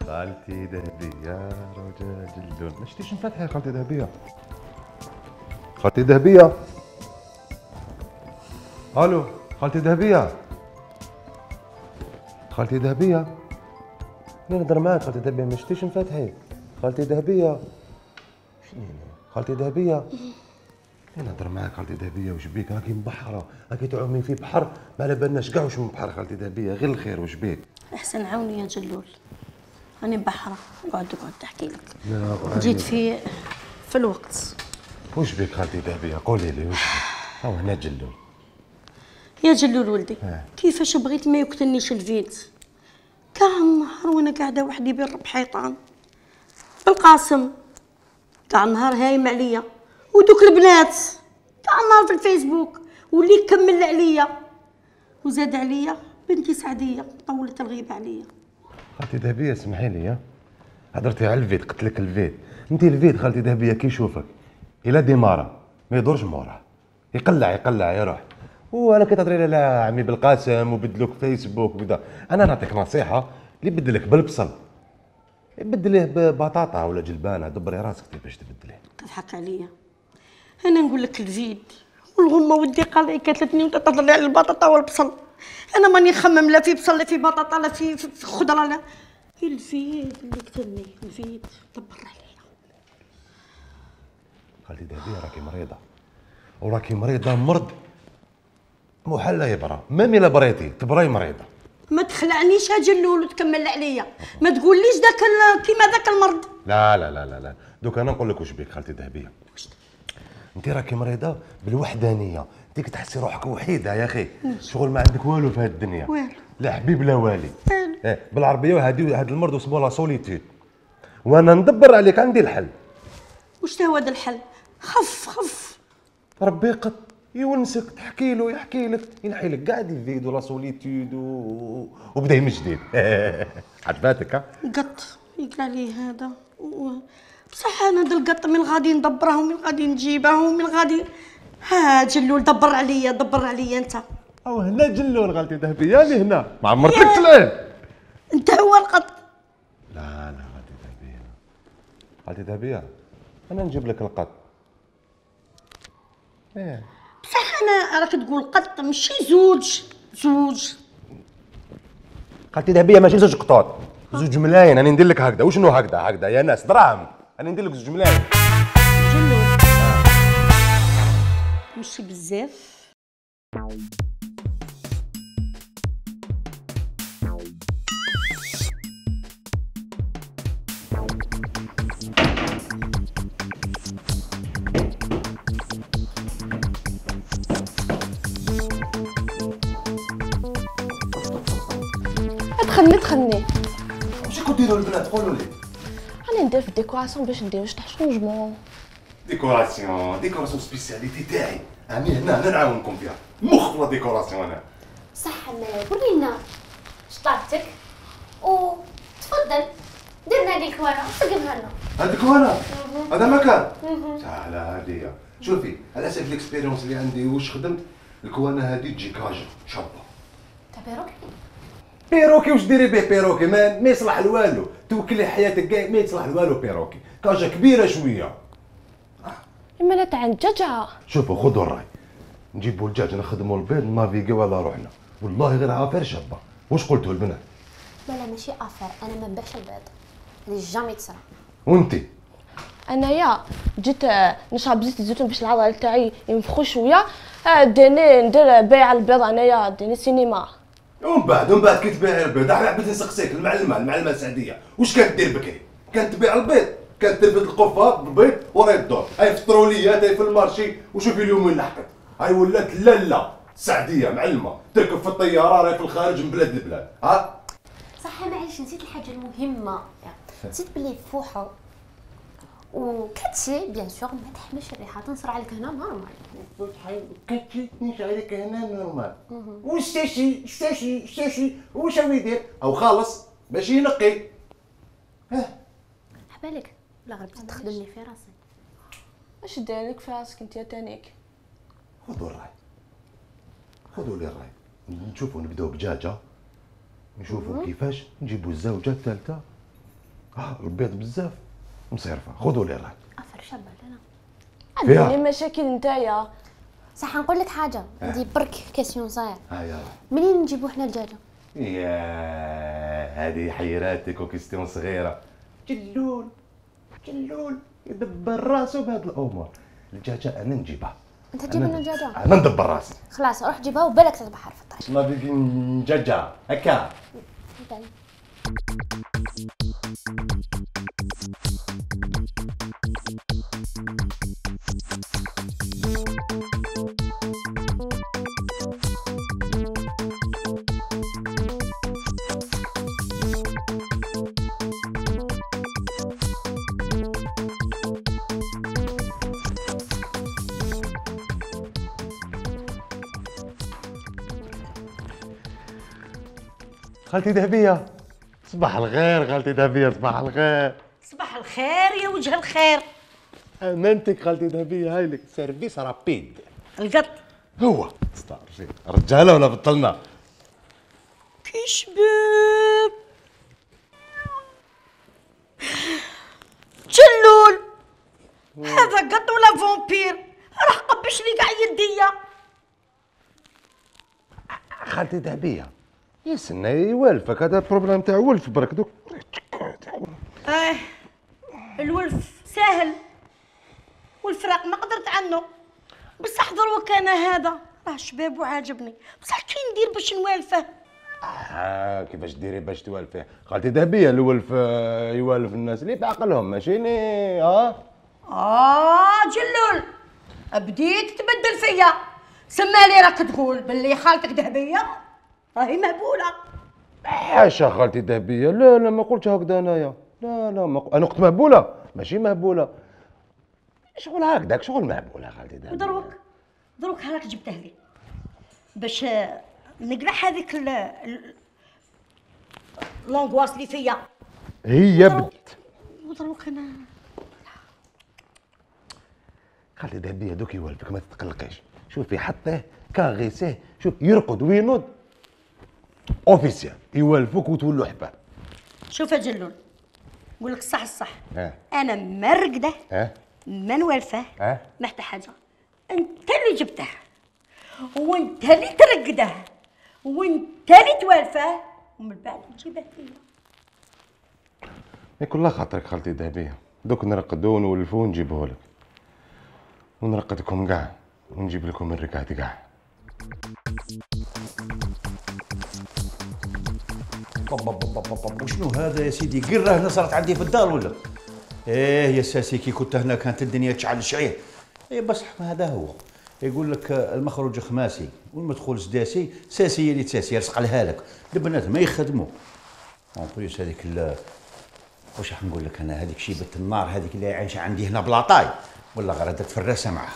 خالتي ذهبية رجاج اللون. ما شتيش مفتحة يا خالتي ذهبية؟ خالتي ذهبية. الو خالتي ذهبية. خالتي ذهبية. أنا نهضر معاك خالتي ذهبية، ما شتيش مفتحة؟ خالتي ذهبية. شنو خالتي ذهبية؟ أنا نهضر معاك خالتي ذهبية، واش بيك؟ راكي مبحرة، راكي تعومي في بحر ما على بالناش كاع واش من بحر خالتي ذهبية، غير الخير واش بيك؟ احسن عاوني يا جلول، راني بحرة. اقعد تحكي لك. لا جيت في الوقت. واش بيك خالتي ذهبية؟ قولي لي واش بيك؟ هاو هنا جلول. يا جلول ولدي، كيفاش بغيت ما يقتلنيش الفيت؟ كاع النهار وانا قاعده وحدي بين رب حيطان بالقاسم، كاع النهار هايم عليا، ودوك البنات كاع النهار في الفيسبوك، واللي كمل عليا وزاد عليا بنتي سعديه طولت الغيبه عليا. خالتي ذهبية اسمحي لي، هضرتي على الفيد، قلت لك الفيد، انت الفيد خالتي ذهبية كي يشوفك الى ديمارة ما يدورش موراه، يقلع يروح. وانا كي تهضري لا عمي بالقاسم وبدلوك فيسبوك وكذا، انا نعطيك نصيحه اللي بدلك بالبصل بدليه ببطاطا ولا جلبانه، دبري راسك كيفاش تبدليه. تضحك عليا؟ انا نقول لك الفيد والغمه ودي قال كاتلتني وانت تهضر على البطاطا والبصل، انا ماني نخمم لا في بصل لا في بطاطا لا في خضره، لا الفيد اللي قتلني. الفيد دبر عليا. خالتي ذهبية راكي مريضه، وراكي مريضه مرض محل يبرى، ميم الا بريتي تبراي مريضه. ما تخلعنيش يا جلول وتكمل عليا، ما تقوليش داك كيما داك المرض. لا لا لا لا لا، دوك انا نقول لك واش بيك خالتي ذهبية، انت راكي مريضه بالوحدانيه، انت كتحسي روحك وحيده يا اخي، شغل ما عندك والو في هذه الدنيا، والو، لا حبيب لا والي. بالعربيه هذا المرض اسمه لا سوليتود، وانا ندبر عليك، عندي الحل. واش هو هذا الحل؟ خف ربي قط يونسك، تحكي له يحكي لك، ينحي لك كاع دي فيديو لا سوليتود وبدا من جديد. عجباتك؟ قط يقرا لي هذا بصح انا هذا القط من غادي ندبره ومن غادي نجيبه ومن غادي. ها جلول دبر عليا انت. او هنا جلول خالتي ذهبية، اللي هنا ما عمرتلكش العين. انت هو القط. لا خالتي ذهبية، خالتي ذهبية انا نجيب لك القط. بصح انا راك تقول قط ماشي زوج. خالتي ذهبية ماشي زوج قطوط، زوج ملاين. راني ندير لك هكذا. وشنو هكذا يا ناس؟ دراهم. راني ندير لك زوج ملاين. جلول ماشي بزاف. تخني واش كنتو ديروا البنات؟ قولوا لي. راني ندير في الديكوراسيون باش ندير شطح شونجمون. ديكوراسيون سبيسياليتي تاعي، راني هنا انا نعاونكم فيها، مخ في لا ديكوراسيون انا. صح مالا، ورينا شطارتك وتفضل درنا هذيك وانا وسقمها لنا. هذيك وانا هذا مكان سهله هاديه. شوفي على حسب الاكسبيريونس اللي عندي واش خدمت، الكوانه هذه تجي كاجا شابه تاع بيروكي. واش ديري به بيروكي؟ ما يصلح لوالو، توكلي حياتك كاع ما يصلح لوالو بيروكي. كاجا كبيره شويه. اما لا تاع الدجاجه. شوفوا خذوا الراي، نجيبوا الدجاج نخدموا البيض نافيغيو على روحنا، والله غير عافير شابه. واش قلتوا البنات؟ لا ماشي افير، انا ما نبيعش البيض، هذه جامي تصرا. وانتي؟ انايا جيت نشرب زيت الزيتون باش العضل تاعي ينفخو شويه، داني ندير بيع البيض. انايا داني سينما. ومن بعد كي تبيع البيض، حبيت نسقسيك المعلمه سعديه، واش كانت دير بكري؟ كانت تبيع البيض، كانت تلبد القفه بالبيض وراي الدور، هاي في الطروليات، هاي في المارشي، وشوفي اليوم وين لحقت. هاي ولات لا سعديه معلمه، تركب في الطياره راهي في الخارج من بلاد البلاد. صح معليش نسيت الحاجه المهمه، نسيت بلي فوحه وكاتشي بيان سور ما تحملش الريحه، تنصر عليك هنا نورمال. كاتشي نشر عليك هنا نورمال. والشاشي واش هو يدير؟ او خالص باش ينقي. عبالك لا غير بغيت تخدمني في راسي. اش دايرك في راسك انت يا تانيك؟ خذوا لي الراي، نشوفوا نبداو بدجاجه، نشوفوا كيفاش نجيبوا الزوجه الثالثه البيض بزاف مصيرفه، خذوا لي راه افر شابه لا فيها. عندي مشاكل نتايا. صح نقول لك حاجه، عندي برك كاسيون صغير. يلا. منين نجيبو حنا الدجاجه؟ يا هذه حيراتك وكيستيون صغيره. جلول يدبر راسه بهذه الامور. الدجاجه انا نجيبها. انت تجيب لنا دجاجه؟ انا ندبر راسي. خلاص روح جيبها وبالك تذبحها في الطريق. ما بيجي دجاجه هكا. مثلا. خالتي ذهبيه صباح الخير. خالتي ذهبيه صباح الخير. صباح الخير يا وجه الخير. امانتك خالتي ذهبيه، هاي لك سيرفيس رابيد. القط هو استعرفي رجاله ولا بطلنا؟ كي شباب جلول، هذا قط ولا فامبير؟ راح قبش لي كاع يديا. خالتي ذهبيه يسنى يوالفك، هذا البروبليم تاع ولف برك دوك. الولف ساهل والفراق ما قدرت عنه، بصح دروك انا هذا راه شباب وعاجبني، بصح كي ندير باش نوالفه؟ كيفاش ديري باش توالفيه؟ خالتي ذهبيه الولف يوالف الناس اللي بعقلهم ماشي ني جلول بديت تبدل فيا. سمالي راك تقول باللي خالتك ذهبيه راهي مهبوله. حاشا خالتي ذهبيه، لا ما قلتش هكذا انايا. لا انا قلت مهبوله ماشي مهبوله. شغل هكذاك شغل مهبوله خالتي ذهبيه. دروك هاك جبته لي باش نقلع هذيك لونغواس اللي فيا. هي بدت. ودروك انا خالتي ذهبيه دوك يوالفك ما تتقلقيش. شوفي حطيه كاغيسيه، شوف يرقد وينوض اوفيسيال يوالفوك وتولوا حباب. شوف يا جلول نقول لك الصح انا ما رقده ما نوالفه ما حتى حاجه. انت اللي جبته وانت اللي ترقده وانت اللي توالفه ومن بعد تجيبه فيا. يكون لا خاطرك خالتي ذهبيه، دوك نرقدو ونولفو ونجيبوه لك ونرقدكم كاع ونجيب لكم الركعات كاع. وشنو هذا يا سيدي؟ قرة هنا صارت عندي في الدار ولا؟ ايه يا ساسي كي كنت هنا كانت الدنيا تشعل الشعير. ايه بصح هذا هو يقول لك المخرج خماسي والمدخول سداسي، ساسي اللي تساسي يرزق لها لك. البنات ما يخدموا. اون بليس هذيك واش راح نقول لك انا، هذيك شيبه النار هذيك اللي عايشه عندي هنا بلاطاي ولا غردت في الراسه معها.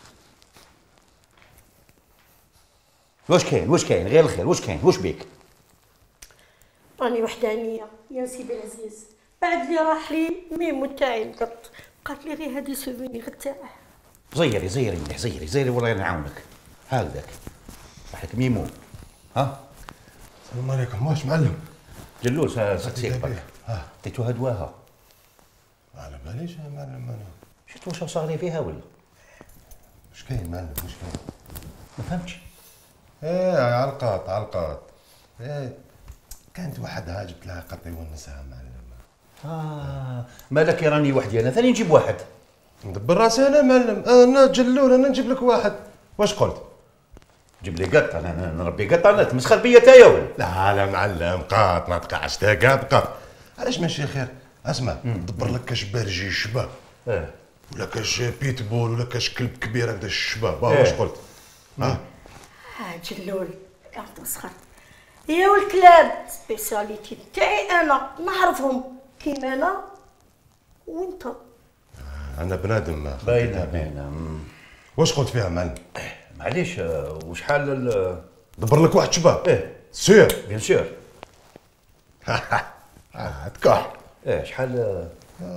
واش كاين غير الخير؟ واش كاين؟ واش بيك؟ راني وحدانيه يا سيدي العزيز، بعد لي راح لي ميمو تاعي القط، بقات لي غير هذه سوفينيغ تاعه. زيري مليح، زيري والله نعاونك. هكذاك راح لك ميمو. ها السلام عليكم. واش معلم؟ جلوس سقسيك برك. عطيتوها دواها؟ على باليش يا معلم انا. شفت واش صاغلي فيها ولا؟ واش كاين معلم واش كاين؟ ما فهمتش. علقات. كانت وحدها جبت لها قط يونسها معلم. مالك راني وحدي انا، ثاني نجيب واحد. ندبر راسي انا معلم، انا جلول انا نجيب لك واحد. واش قلت؟ جيب لي قط، انا نربي قط، انا تمسخر بيا تايا ولا؟ لا معلم قط ما تقعش تا قط. علاش ماشي خير؟ اسمع ندبر لك كاش برجي شباب ولا كاش بيتبول ولا كاش كلب كبير هكذا الشباب. واش قلت؟ جلول قاعد تمسخر. يا والكلاب سبيسياليتي تاعي انا نعرفهم كيما انا وانت. انا بنادم باينه. واش قلت فيها معلم؟ معليش وشحال دبر لك واحد شباب. سير بيان سور. تكح. شحال؟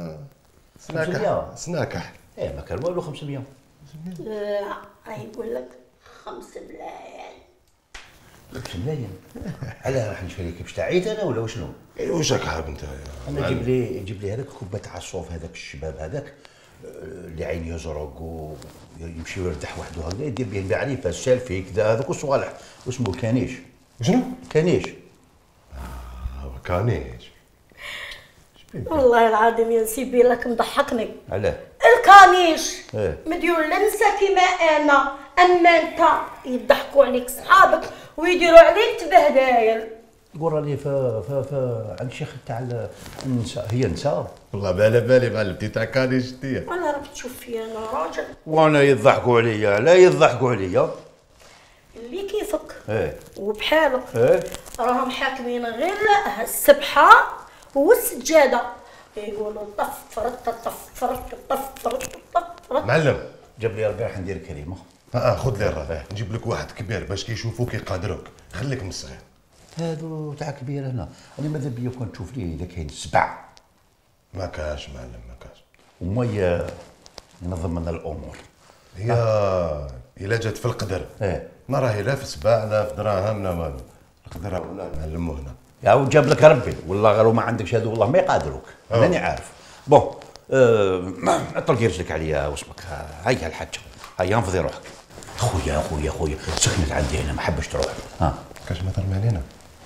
سناكح. ما كان والو 500. لا راهي يقول لك 5 ملايين. كبش ملاين. علاه راح نشري كبش تاع عيد انا ولا وشنو؟ واش راك حاب انت؟ انا جيب لي هذاك كوبه تاع الصوف هذاك الشباب هذاك اللي عين يزرق ويمشي ويردح وحده هكذا يدير به المعرفه السالفي كذا هذوك الصوالح واسمه كانيش. شنو؟ كانيش. كانيش. والله العظيم يا سيبي لك مضحكني. علاه؟ الكانيش إيه. مديور لنسى كيما انا، اما انت يضحكوا عليك صحابك ويديروا عليك تبهدايل. قول راني عند شيخ تاع النساء، هي نساء. والله بالي معلمتي تاع كانيش ديال. انا راك تشوف فيا انا راجل. وانا يضحكوا عليا، لا يضحكوا عليا. اللي كيفك ايه وبحالك ايه راهم حاكمين غير السبحه والسجاده، يقولوا طف فرط طف فرط طف فرط طف فرط. معلم جاب لي ربي راح ندير كريمه. خذ لي الراه، نجيب لك واحد كبير باش كيشوفوك يقادروك، خليك من الصغير. هادو تاع كبير هنا، انا ماذا بيا كون تشوف لي اذا كاين سبع. ما كاش معلم ما كاش. ومي ينظم لنا الامور. هي الا جات في القدر ايه ما راهي لا في سباع لا في دراهم لا والو، القدر ولا نعلمو هنا. يا ود جاب لك ربي والله غير ما عندكش هادو والله ما يقادروك. راني عارف. بون اطلقي رجلك عليا واسمك، هيا الحاجه هيا انفضي روحك. خويا سكنت عندي هنا ما حبش تروح. كاش ما ترمي علينا.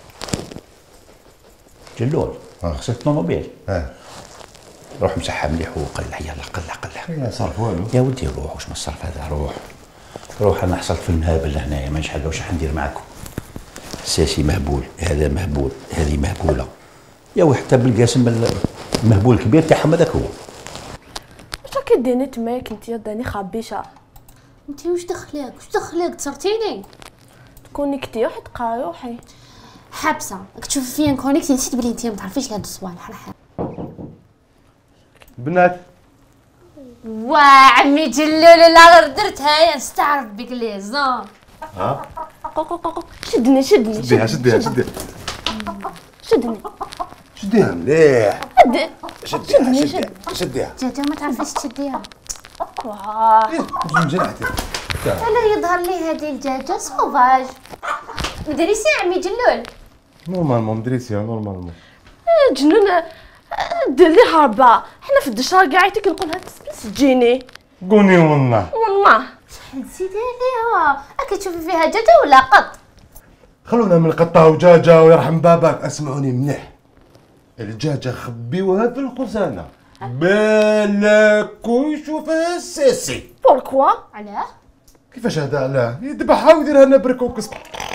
جلول خسرت طوموبيل. روح مسحها مليح وقلع، يلا قلع. يا صرف والو. يا ودي روح، واش من الصرف هذا؟ روح انا حصلت في المهابل هنايا مانيش حاجه، واش حندير معاكم؟ الساسي مهبول، هذا مهبول، هذه مهبوله. يا حتى بالقاسم المهبول الكبير تاعهم هذاك هو. واش راكي ديري تماك انت داني خابيشه؟ انت واش دخلك تصرتيني؟ كونيكتي واحد تقراي روحي حابسه راك تشوفي فيا نكونيكتي، نسيت بلي انت ما تعرفيش هاد الصوالح. بنات عمي جلول لا غير درتها يا نستعرف بك لي زون. شدني شديها مليح. شديها جاتا ما تعرفيش تشديها. جنحتي. لا يظهر لي هذه الدجاجه سوفاج. مدريسي عمي جلول. نورمالمون مدريسيا نورمالمون. جنون دير لي هربه، حنا في الدشار قاعدتك نقولها تسجيني. قولي والله نسيتي عليها. راكي تشوفي فيها دجاجه ولا قط؟ خلونا من القطه ودجاجه ويرحم باباك. اسمعوني مليح، الدجاجه خبيوها في الخزانه بالك ويشوفها الساسي. بوركوا؟ علاه؟ كيفاش هذا علاه؟ يذبحها ويديرها لنا بركوكس.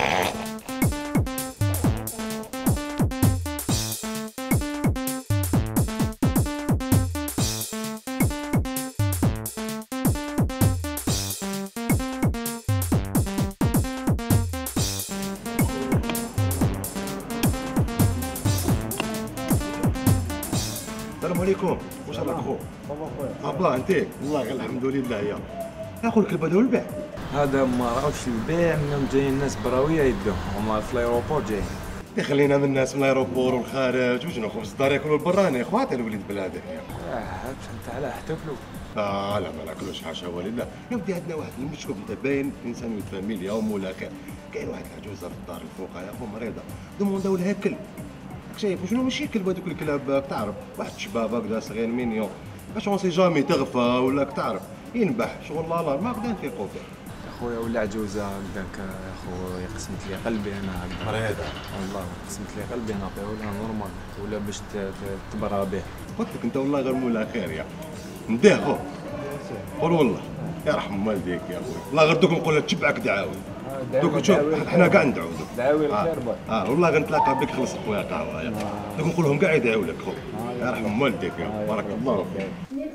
السلام عليكم، واش راك خو؟ بابا انت؟ والله غير الحمد لله. يا اخو الكلب هذا هو البيع. هذا ما راهوش البيع، منهم جايين الناس براويه يدوهم، هما في الايروبور جايين. خلينا من الناس من الايروبور والخارج وشنو خو الصدار ياكلوا البراني اخواتي الوليد بلادك. انت على احتفلوا؟ لا ما ناكلوش حاشا ولله. يا ودي عندنا واحد المشكوك انت باين انسان من فاميليا ولا خير. كاين واحد العجوزه في الدار الفوق يا اخو مريضه، دومونداو لها كلب. شايف شنو ماشي كلب هذوك الكلاب تعرف، واحد الشباب هكذا صغير مينيون باش اون سي جامي تغفى ولا تعرف ينبح شغل لا ما نقدر نثيقوا فيه. اخويا ولا عجوزه هكذاك يا خويا قسمت لي قلبي انا هكذا. مريضه والله قسمت لي قلبي نعطيها لها نورمال ولا باش تبرى به. قلت لك انت والله غير مولا خير يا نديه خو. قول والله يرحم والديك يا خويا، والله غير دوك نقول لك تشبعك دعاوي. دوك شوف حنا كاع ندعوا دوك. دعاوي الخير والله غنتلاقى بك خلص خويا قهوه يا دوك نقول لهم كاع يدعوا لك خو. يرحم والديك يا بارك الله فيك.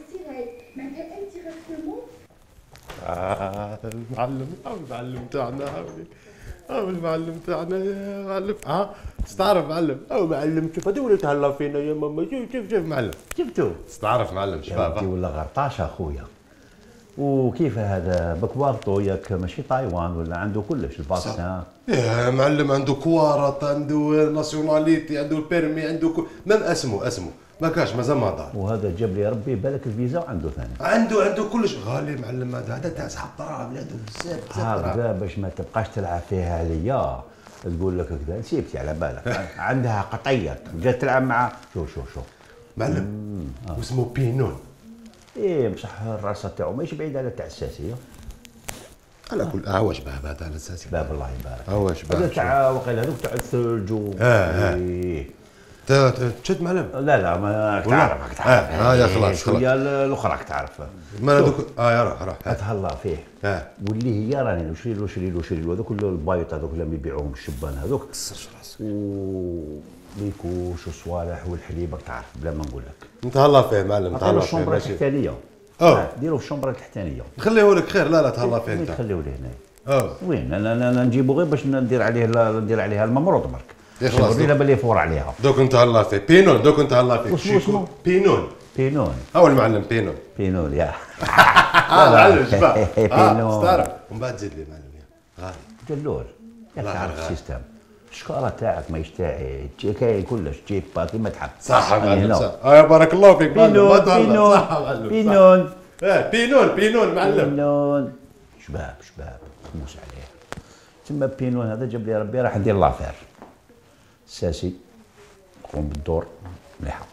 المعلم تاعنا المعلم تاعنا يا معلم. استعرف معلم معلم شوف هذا ولا تهلا فينا يا ماما. شوف معلم شفتو؟ استعرف معلم شباب. ولا غرطاش اخويا. وكيف هذا بكوارتو ياك ماشي تايوان ولا عنده كلش الفاكسان؟ يا معلم عنده كوارط، عنده ناسيوناليتي، عنده البيرمي، عنده مام اسمه ما كاش مازال ما دار. وهذا جاب لي ربي بالك الفيزا وعنده ثاني. عنده كلش غالي معلم. هذا تاع صحاب دراهم عنده بزاف دراهم. هكذا باش ما تبقاش تلعب فيها عليا. تقول لك كذا نسيبتي على بالك عندها قطية جات تلعب مع شوف معلم واسمه بينون. ايه بصح الراسه تاعو ماشي بعيد على تاع الساسيه. على كل واش باه هذا على الاساس باب الله يبارك. واش باه هذا تاع وقيل هذوك تاع الثلج إيه. تشد معلم. لا ما تعرف يا خلاص هي الاخرى راك تعرف ما هذوك يا روح اتهلا فيه واللي هي راني شري له هذوك البايط هذوك اللي يبيعوهم الشبان هذوك وليكوش وصوالح والحليب راك تعرف بلا ما نقول لك. نتهلا فيه معلم نتهلا فيه الشومبره التحتانيه. ديروا في الشومبره التحتانيه. نخليه لك خير. لا تهلا فيه انت. نخليه ليه هنايا. وين انا نجيبو غير باش ندير عليها الممروض برك. خلاص ورينا باللي فور عليها. دوك نتهلا فيه بينون. دوك نتهلا فيه. وشنو بينون. هو المعلم بينون يا معلم شباب. بينون. استعرف ومن بعد زيد لي معلم غالي. جلول ياك تعرف السيستم. الشكاره تاعك ماهيش تاعي كاين كلش جيب باكي ما تحب. صح معلم صح. بارك الله فيك معلم. بينون بينون معلم. بينون شباب خموس عليه. تما بينون هذا جاب لي ربي راح ندير لافير. ساسي قوم بالدور مليحه.